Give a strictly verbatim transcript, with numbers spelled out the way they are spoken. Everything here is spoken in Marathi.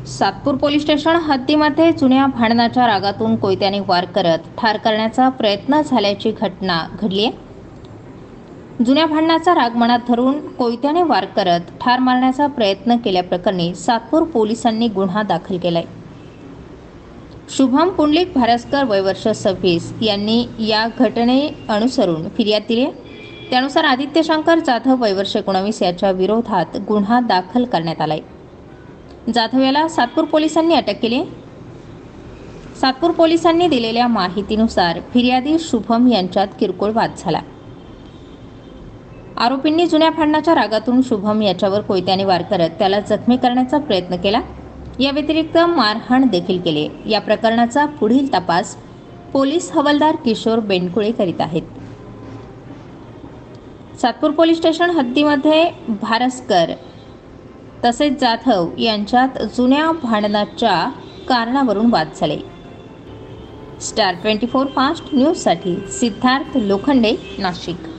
सातपूर पोलीस स्टेशन हद्दीमध्ये जुन्या भांडणाच्या रागातून कोयत्याने वार करत ठार करण्याचा प्रयत्न झाल्याची घटना घडली आहे। जुन्या भांडणाचा राग मनात धरून कोयत्याने वार करत ठार मारण्याचा प्रयत्न केल्याप्रकरणी सातपूर पोलिसांनी गुन्हा दाखल केलाय। शुभम पुंडलिक भारसकर वय वर्ष सव्वीस यांनी या घटने अनुसरून फिर्याद दिली आहे। त्यानुसार आदित्य शंकर जाधव वय वर्ष एकोणवीस याच्या विरोधात गुन्हा दाखल करण्यात आलाय। जाधव याला सातपूर पोलिसांनी अटक केली। सातपूर पोलिसांनी दिलेल्या माहितीनुसार फिर्यादी शुभम यांच्यात किरकोळ वाद झाला। आरोपींनी जुन्या भांडणाच्या रागातून शुभम याच्यावर कोयत्याने वार करत त्याला जखमी करण्याचा प्रयत्न केला। या व्यतिरिक्त मारहाण देखील केली। या प्रकरणाचा पुढील तपास पोलीस हवालदार किशोर बेंडकुळे करीत आहेत। सातपूर पोलीस स्टेशन हद्दीमध्ये भारसकर तसेच जाधव यांच्यात जुन्या भांडणाच्या कारणावरून वाद झाले। स्टार ट्वेंटी फोर फास्ट न्यूजसाठी सिद्धार्थ लोखंडे, नाशिक।